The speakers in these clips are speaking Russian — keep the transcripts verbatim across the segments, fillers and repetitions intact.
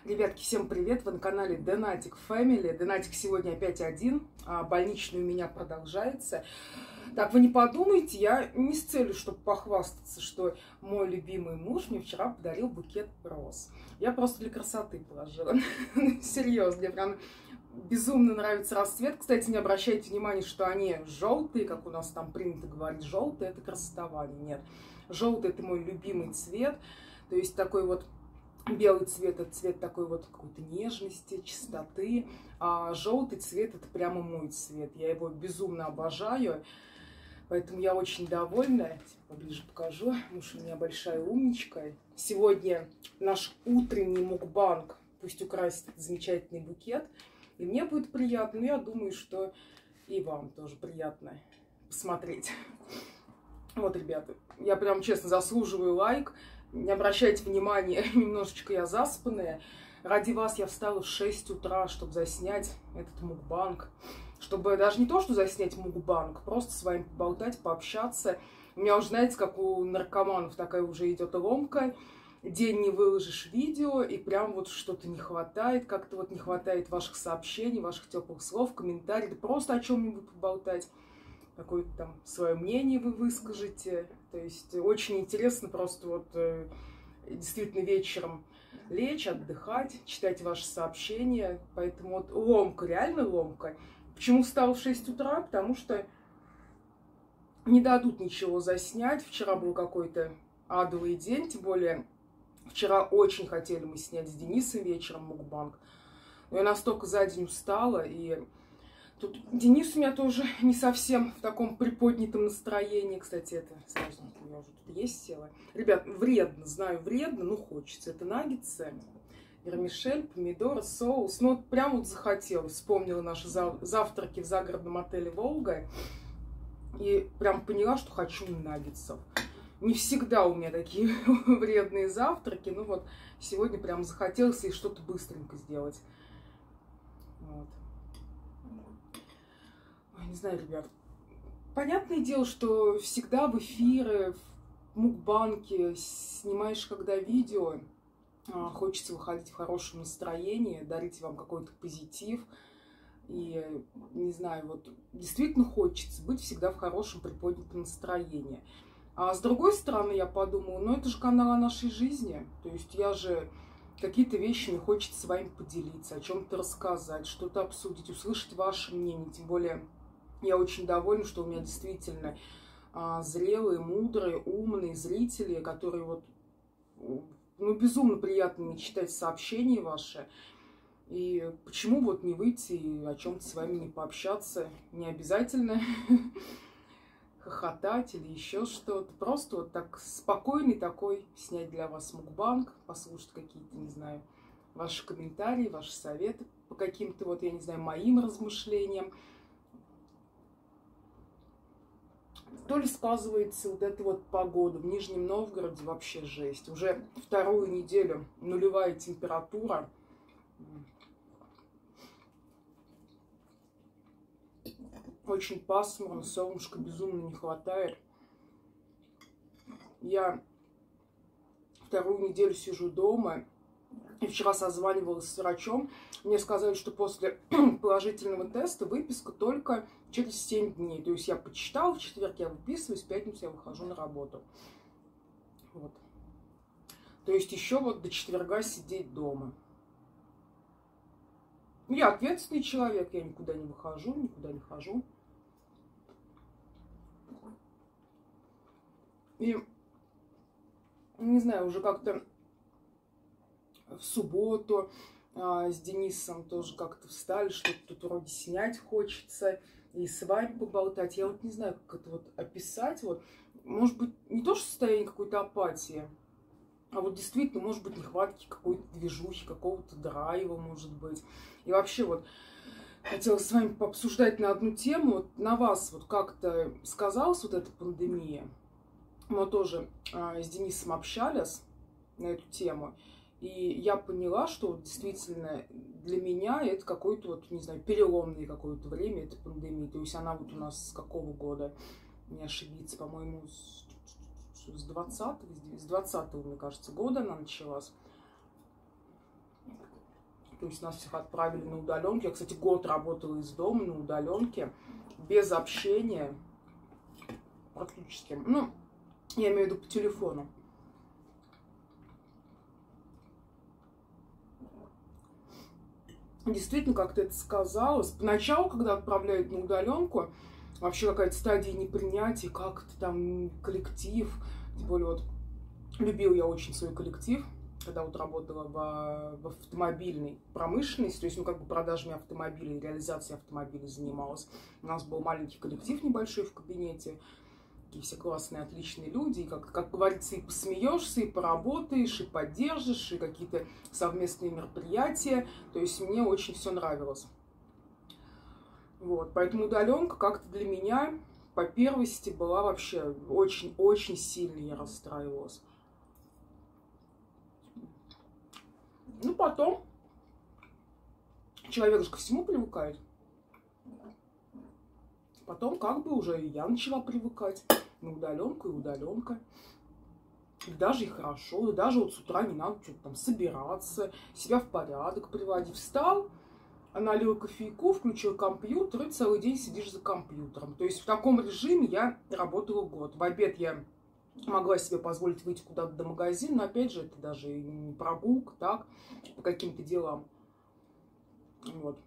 Ребятки, всем привет! Вы на канале Donatic Family. Donatic сегодня опять один, а больничный у меня продолжается. Так, вы не подумайте, я не с целью, чтобы похвастаться, что мой любимый муж мне вчера подарил букет роз. Я просто для красоты положила. Серьезно, мне прям безумно нравится расцвет. Кстати, не обращайте внимания, что они желтые, как у нас там принято говорить, желтые — это красотование. Нет, желтый — это мой любимый цвет. То есть такой вот белый цвет — это цвет такой вот какой-то нежности, чистоты, а желтый цвет — это прямо мой цвет. Я его безумно обожаю, поэтому я очень довольна. Поближе покажу. Муж у меня большая умничка. Сегодня наш утренний мукбанг пусть украсит этот замечательный букет. И мне будет приятно, но я думаю, что и вам тоже приятно посмотреть. Вот, ребята, я прям честно заслуживаю лайк. Не обращайте внимания, немножечко я заспанная. Ради вас я встала в шесть утра, чтобы заснять этот мукбанг. Чтобы даже не то, что заснять мукбанг, просто с вами поболтать, пообщаться. У меня уже, знаете, как у наркоманов такая уже идет ломка. День не выложишь видео, и прям вот что-то не хватает. Как-то вот не хватает ваших сообщений, ваших теплых слов, комментариев. Да просто о чем-нибудь поболтать. Какое-то там свое мнение вы выскажете. То есть очень интересно просто вот э, действительно вечером лечь, отдыхать, читать ваши сообщения. Поэтому вот ломка, реально ломка. Почему встал в шесть утра? Потому что не дадут ничего заснять. Вчера был какой-то адовый день, тем более вчера очень хотели мы снять с Денисом вечером мукбанг. Но я настолько за день устала, и тут Денис у меня тоже не совсем в таком приподнятом настроении. Кстати, это сразу у меня уже тут есть села. Ребят, вредно, знаю, вредно, но хочется. Это наггетсы, вермишель, помидоры, соус. Ну, вот прям вот захотелось. Вспомнила наши завтраки в загородном отеле «Волга». И прям поняла, что хочу наггетсов. Не всегда у меня такие вредные завтраки. Ну вот, сегодня прям захотелось и что-то быстренько сделать. Вот. Не знаю, ребят. Понятное дело, что всегда в эфиры, в мукбанке снимаешь, когда видео, хочется выходить в хорошем настроении, дарить вам какой-то позитив. И, не знаю, вот действительно хочется быть всегда в хорошем приподнятом настроении. А с другой стороны, я подумала, ну это же канал о нашей жизни. То есть я же какие-то вещи мне хочется с вами поделиться, о чем-то рассказать, что-то обсудить, услышать ваше мнение. Тем более я очень довольна, что у меня действительно а, зрелые, мудрые, умные зрители, которые вот, ну, безумно приятно мне читать сообщения ваши. И почему вот не выйти и о чем-то с вами не пообщаться? Не обязательно хохотать или еще что-то. Просто вот так спокойный такой снять для вас мукбанг, послушать какие-то, не знаю, ваши комментарии, ваши советы по каким-то вот, я не знаю, моим размышлениям. То ли сказывается вот эта вот погода. В Нижнем Новгороде вообще жесть. Уже вторую неделю нулевая температура. Очень пасмурно, солнышка безумно не хватает. Я вторую неделю сижу дома. И вчера созванивалась с врачом. Мне сказали, что после положительного теста выписка только через семь дней. То есть я почитала, в четверг я выписываюсь, в пятницу я выхожу на работу. Вот. То есть еще вот до четверга сидеть дома. Я ответственный человек, я никуда не выхожу, никуда не хожу. И, не знаю, уже как-то в субботу а, с Денисом тоже как-то встали, что-то тут вроде снять хочется и с вами поболтать. Я вот не знаю, как это вот описать. Вот, может быть, не то, что состояние какой-то апатии, а вот действительно, может быть, нехватки какой-то движухи, какого-то драйва, может быть. И вообще вот хотела с вами пообсуждать на одну тему. Вот на вас вот как-то сказалась вот эта пандемия. Мы тоже а, с Денисом общались на эту тему. И я поняла, что вот действительно для меня это какое-то вот, не знаю, переломное какое-то время, это пандемия. То есть она вот у нас с какого года, не ошибиться, по-моему, с двадцатого, с двадцатого, мне кажется, года она началась. То есть нас всех отправили на удаленке. Я, кстати, год работала из дома на удаленке, без общения практически. Ну, я имею в виду по телефону. Действительно, как ты это сказала, поначалу, когда отправляют на удаленку, вообще какая-то стадия непринятия, как это там коллектив. Тем более, вот, любил я очень свой коллектив, когда вот работала в, в автомобильной промышленности, то есть, ну, как бы продажами автомобилей, реализацией автомобилей занималась. У нас был маленький коллектив небольшой в кабинете, такие все классные, отличные люди, и, как, как говорится, и посмеешься, и поработаешь, и поддержишь, и какие-то совместные мероприятия, то есть мне очень все нравилось. Вот, поэтому удаленка как-то для меня по первости была вообще очень-очень сильно, я расстраивалась. Ну, потом человек же ко всему привыкает. Потом как бы уже и я начала привыкать на удаленку и удаленка. И даже и хорошо, и даже вот с утра не надо что-то там собираться, себя в порядок приводить. Встал, налил кофейку, включил компьютер и целый день сидишь за компьютером. То есть в таком режиме я работала год. В обед я могла себе позволить выйти куда-то до магазина, но опять же это даже не прогулка, так, по каким-то делам. Вот.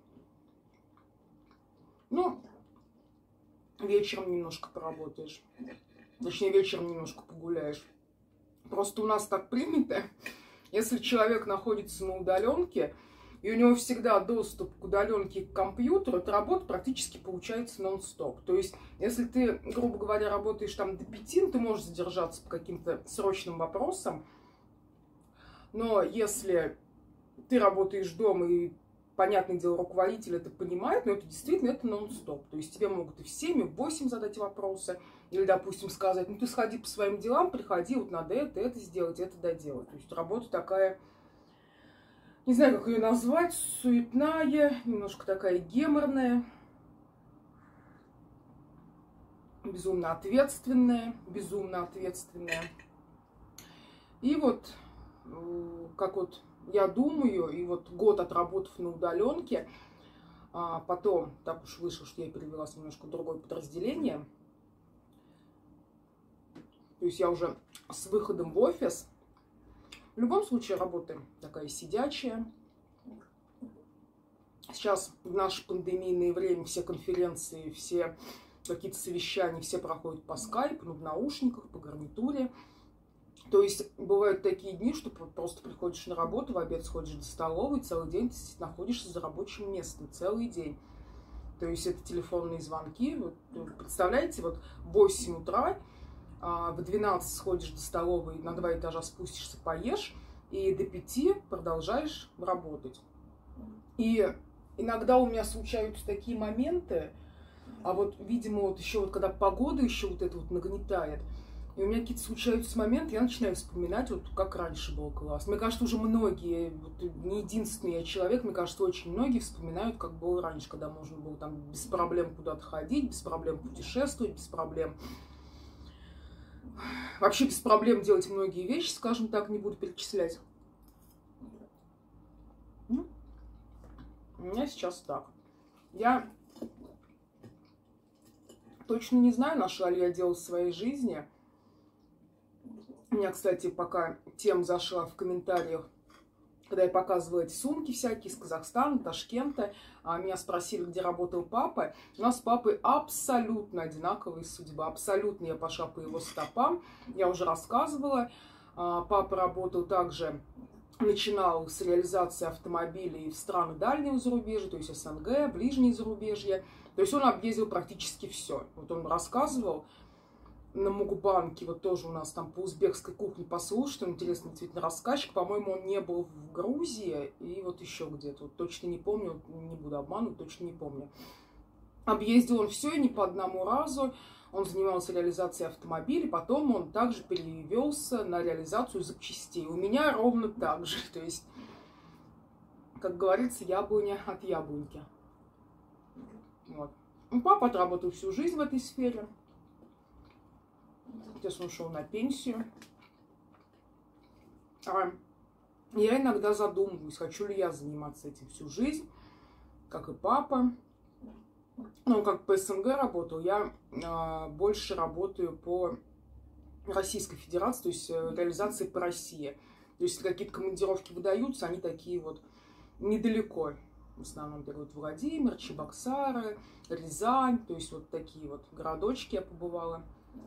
Ну, вечером немножко поработаешь. Точнее, вечером немножко погуляешь. Просто у нас так принято, если человек находится на удаленке, и у него всегда доступ к удаленке к компьютеру, эта работа практически получается нон-стоп. То есть, если ты, грубо говоря, работаешь там до пяти, ты можешь задержаться по каким-то срочным вопросам. Но если ты работаешь дома, и, понятное дело, руководитель это понимает, но это действительно это нон-стоп. То есть, тебе могут и в семь, и в восемь задать вопросы. Или, допустим, сказать, ну, ты сходи по своим делам, приходи, вот надо это, это сделать, это доделать. То есть, работа такая... Не знаю, как ее назвать, суетная, немножко такая геморная, безумно ответственная, безумно ответственная. И вот, как вот я думаю, и вот год отработав на удаленке, а потом, так уж вышло, что я перевелась немножко в другое подразделение, то есть я уже с выходом в офис. В любом случае работа такая сидячая. Сейчас в наше пандемийное время все конференции, все какие-то совещания, все проходят по скайпу, ну, в наушниках, по гарнитуре. То есть бывают такие дни, что просто приходишь на работу, в обед сходишь до столовой, целый день ты находишься за рабочим местом, целый день. То есть это телефонные звонки. Вот, представляете, вот в восемь утра, в двенадцать сходишь до столовой, на два этажа спустишься, поешь, и до пяти продолжаешь работать. И иногда у меня случаются такие моменты, а вот, видимо, вот еще вот когда погода еще вот это вот нагнетает, и у меня какие-то случаются моменты, я начинаю вспоминать, вот как раньше было классно. Мне кажется, уже многие, вот, не единственный я человек, мне кажется, очень многие вспоминают, как было раньше, когда можно было там без проблем куда-то ходить, без проблем путешествовать, без проблем... Вообще без проблем делать многие вещи, скажем так, не буду перечислять. Ну, у меня сейчас так. Я точно не знаю, нашла ли я дело в своей жизни. У меня, кстати, пока тема зашла в комментариях, когда я показывала эти сумки всякие из Казахстана, Ташкента, меня спросили, где работал папа. У нас с папой абсолютно одинаковая судьба. Абсолютно я пошла по его стопам. Я уже рассказывала. Папа работал также, начинал с реализации автомобилей в страны дальнего зарубежья, то есть СНГ, ближнее зарубежье. То есть он объездил практически все. Вот он рассказывал на Мукбанке, вот тоже у нас там по узбекской кухне послушать, он интересный действительно рассказчик, по-моему, он не был в Грузии и вот еще где-то, вот точно не помню, не буду обманывать, точно не помню. Объездил он все и не по одному разу, он занимался реализацией автомобилей, потом он также перевелся на реализацию запчастей. У меня ровно так же, то есть, как говорится, яблоня от яблоньки. Вот. Папа отработал всю жизнь в этой сфере. Сейчас он ушел на пенсию. А Я иногда задумываюсь, хочу ли я заниматься этим всю жизнь, как и папа. Ну, как по СНГ работал, я э, больше работаю по Российской Федерации, то есть э, реализации по России. То есть, если какие-то командировки выдаются, они такие вот недалеко. В основном это вот Владимир, Чебоксары, Рязань, то есть вот такие вот городочки я побывала.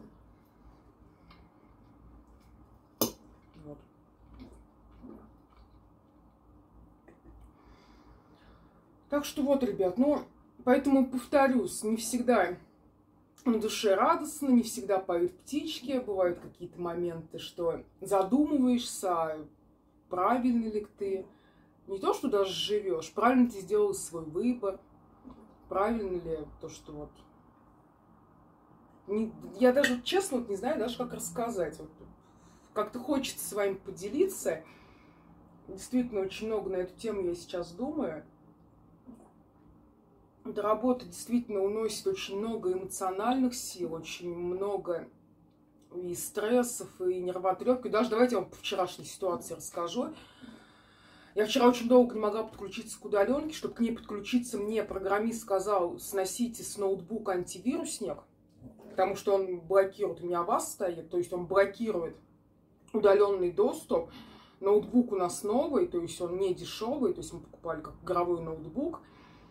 Вот. Так что вот, ребят, ну, поэтому повторюсь, не всегда на душе радостно, не всегда поют птички, бывают какие-то моменты, что задумываешься, правильно ли ты, не то, что даже живешь, правильно ты сделал свой выбор, правильно ли то, что вот... Не, я даже, честно, вот не знаю даже, как рассказать. Вот, как-то хочется с вами поделиться. Действительно, очень много на эту тему я сейчас думаю. Эта работа действительно уносит очень много эмоциональных сил, очень много и стрессов, и нервотрепки. Даже давайте я вам по вчерашней ситуации расскажу. Я вчера очень долго не могла подключиться к удаленке. Чтобы к ней подключиться, мне программист сказал: сносите с ноутбука антивирусник, потому что он блокирует, у меня АВАС стоит, то есть он блокирует удаленный доступ. Ноутбук у нас новый, то есть он не дешевый, то есть мы покупали как игровой ноутбук.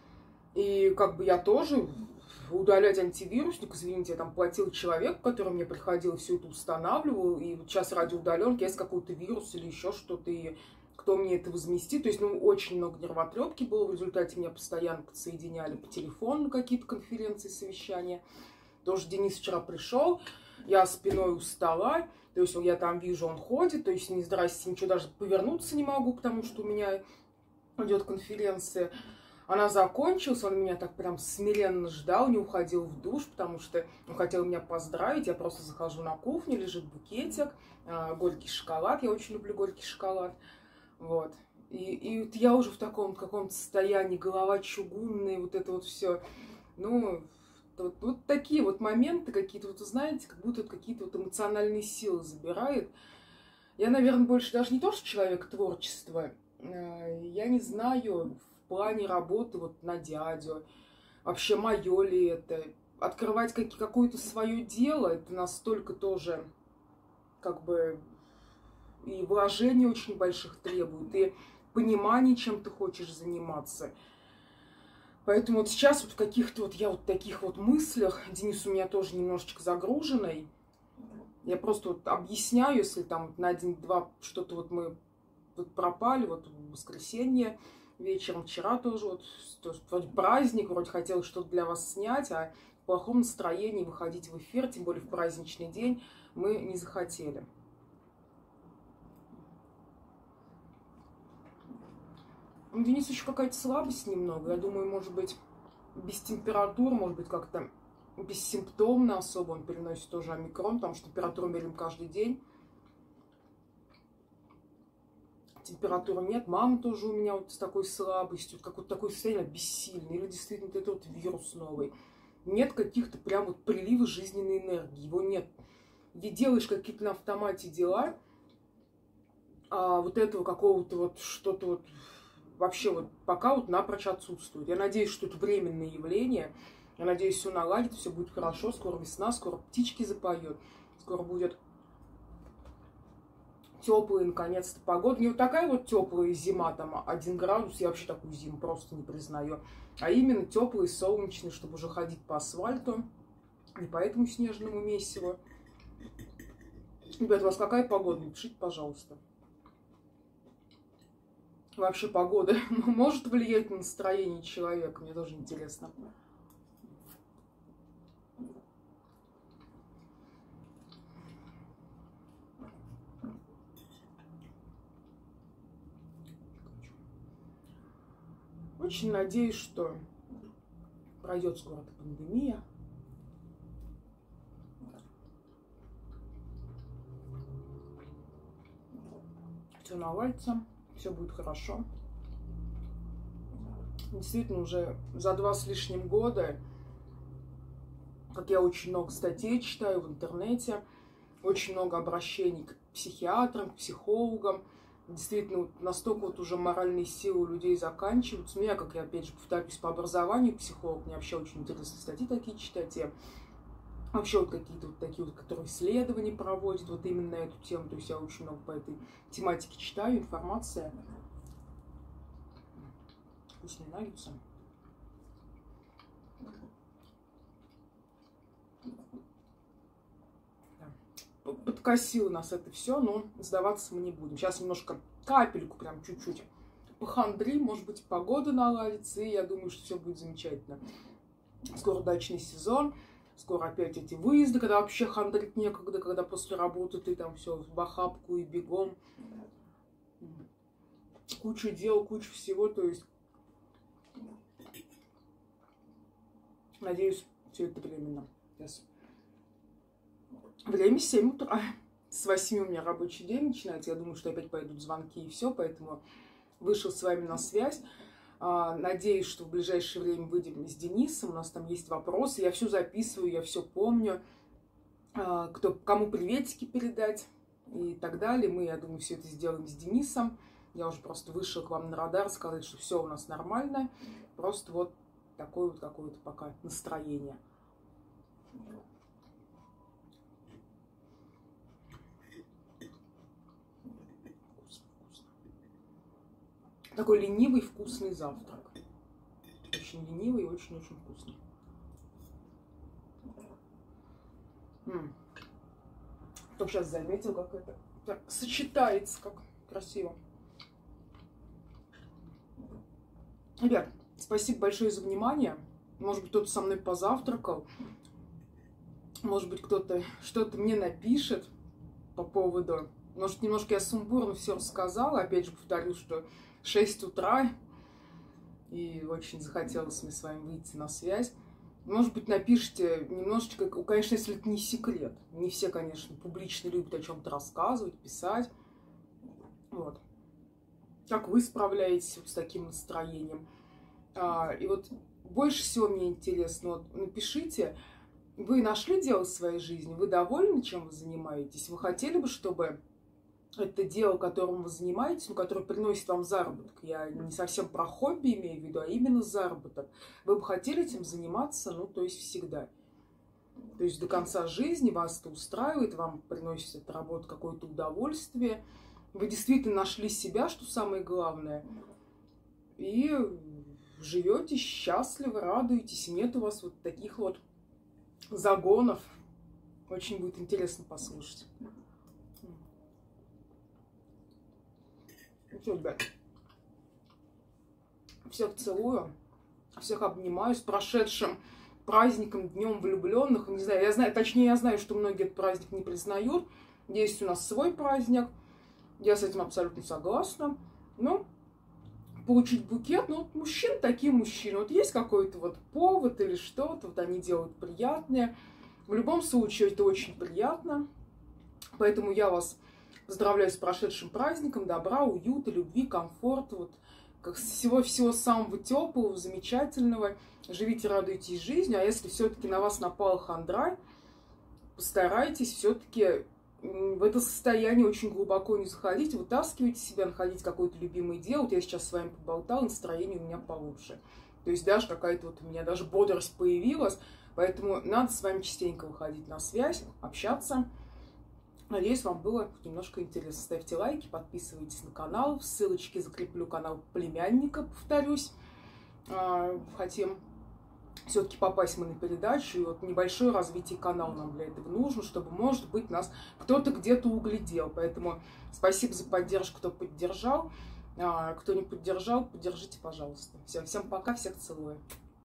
И как бы я тоже удалять антивирусник, извините, я там платил человеку, который мне приходил, все это устанавливал, и вот сейчас ради удаленки есть какой-то вирус или еще что-то, и кто мне это возместит. То есть, ну, очень много нервотрепки было, в результате меня постоянно подсоединяли по телефону на какие-то конференции, совещания. Тоже Денис вчера пришел, я спиной у стола, то есть я там вижу, он ходит, то есть не здрасте, ничего, даже повернуться не могу, потому что у меня идет конференция. Она закончилась, он меня так прям смиренно ждал, не уходил в душ, потому что он хотел меня поздравить. Я просто захожу на кухню, лежит букетик, э, горький шоколад, я очень люблю горький шоколад. Вот. И, и вот я уже в таком каком-то состоянии, голова чугунная, вот это вот все. Ну, вот, вот такие вот моменты какие-то, вот знаете, как будто какие-то вот эмоциональные силы забирает. Я, наверное, больше даже не то, что человек творчества, э, я не знаю... В плане работы вот на дядю, вообще мое ли это, открывать как, какое-то свое дело, это настолько тоже как бы и вложений очень больших требует, и понимание, чем ты хочешь заниматься. Поэтому вот сейчас вот в каких-то вот я вот таких вот мыслях, Денис у меня тоже немножечко загруженный, я просто вот объясняю, если там на день-два что-то вот мы вот пропали, вот в воскресенье, вечером вчера тоже вот, тоже, вроде праздник, вроде хотелось что-то для вас снять, а в плохом настроении выходить в эфир, тем более в праздничный день, мы не захотели. У Дениса еще какая-то слабость немного, я думаю, может быть, без температуры, может быть, как-то бессимптомно особо он переносит тоже омикрон, потому что температуру меряем каждый день. Температуры нет, мама тоже у меня вот с такой слабостью, какое-то такое состояние бессильное, или действительно это вот вирус новый. Нет каких-то прям вот приливов жизненной энергии, его нет. Где делаешь какие-то на автомате дела, а вот этого какого-то вот что-то вот вообще вот пока вот напрочь отсутствует. Я надеюсь, что это временное явление, я надеюсь, все наладит, все будет хорошо, скоро весна, скоро птички запоют, скоро будет... Теплая, наконец-то, погода. Не вот такая вот теплая зима, там, один градус, я вообще такую зиму просто не признаю. А именно теплый, солнечный, чтобы уже ходить по асфальту. И по этому снежному месиву. Ребята, у вас какая погода? Напишите, пожалуйста. Вообще погода может влиять на настроение человека? Мне тоже интересно. Очень надеюсь, что пройдет скоро эта пандемия. Все наладится, все будет хорошо. Действительно, уже за два с лишним года, как я очень много статей читаю в интернете, очень много обращений к психиатрам, к психологам, Действительно, вот настолько вот уже моральные силы у людей заканчиваются. Ну, я, как я опять же повторюсь, по образованию психолог, мне вообще очень интересно статьи такие читать. Я вообще вот какие-то вот такие вот, которые исследования проводят вот именно на эту тему. То есть я очень много по этой тематике читаю, информация. Вкусные наггетсы. Подкосило нас это все, но сдаваться мы не будем. Сейчас немножко, капельку, прям чуть-чуть похандри, может быть, погода наладится, и я думаю, что все будет замечательно. Скоро дачный сезон, скоро опять эти выезды, когда вообще хандрить некогда, когда после работы ты там все в охапку и бегом. Куча дел, куча всего, то есть надеюсь, все это временно. Сейчас. Время семь утра. С восьми у меня рабочий день начинается. Я думаю, что опять пойдут звонки и все, поэтому вышел с вами на связь. Надеюсь, что в ближайшее время выйдем с Денисом. У нас там есть вопросы. Я все записываю, я все помню. Кто, кому приветики передать и так далее. Мы, я думаю, все это сделаем с Денисом. Я уже просто вышел к вам на радар, сказать, что все у нас нормально. Просто вот такое вот какое-то пока настроение. Такой ленивый, вкусный завтрак. Очень ленивый и очень-очень вкусный. М-м. Кто сейчас заметил, как это так сочетается, как красиво. Ребят, спасибо большое за внимание. Может быть, кто-то со мной позавтракал. Может быть, кто-то что-то мне напишет по поводу... Может, немножко я сумбурно все рассказала. Опять же, повторю, что шесть утра, и очень захотелось мне с вами выйти на связь. Может быть, напишите немножечко, конечно, если это не секрет. Не все, конечно, публично любят о чем-то рассказывать, писать. Вот. Как вы справляетесь вот с таким настроением? А, и вот больше всего мне интересно, вот напишите, вы нашли дело в своей жизни, вы довольны, чем вы занимаетесь? Вы хотели бы, чтобы это дело, которым вы занимаетесь, ну, которое приносит вам заработок, я не совсем про хобби имею в виду, а именно заработок, вы бы хотели этим заниматься, ну, то есть всегда. То есть до конца жизни вас это устраивает, вам приносит эта работа какое-то удовольствие, вы действительно нашли себя, что самое главное, и живете счастливо, радуетесь, нет у вас вот таких вот загонов. Очень будет интересно послушать. Ну что, ребят, всех целую, всех обнимаю с прошедшим праздником, Днем влюбленных. Не знаю, я знаю, точнее, я знаю, что многие этот праздник не признают. Есть у нас свой праздник, я с этим абсолютно согласна. Но получить букет, ну, вот мужчин такие мужчины. Вот есть какой-то вот повод или что-то, вот они делают приятное. В любом случае, это очень приятно. Поэтому я вас поздравляю с прошедшим праздником, добра, уюта, любви, комфорта, вот, как всего-всего самого теплого, замечательного. Живите, радуйтесь жизнью, а если все-таки на вас напала хандра, постарайтесь все-таки в это состояние очень глубоко не заходить, вытаскивайте себя, находите какое-то любимое дело. Вот я сейчас с вами поболтала, настроение у меня получше. То есть даже какая-то вот у меня даже бодрость появилась, поэтому надо с вами частенько выходить на связь, общаться. Надеюсь, вам было немножко интересно. Ставьте лайки, подписывайтесь на канал. В ссылочке закреплю канал племянника, повторюсь. Хотим все-таки попасть мы на передачу. И вот небольшое развитие канала нам для этого нужно, чтобы, может быть, нас кто-то где-то углядел. Поэтому спасибо за поддержку, кто поддержал. Кто не поддержал, поддержите, пожалуйста. Всем, всем пока, всех целую.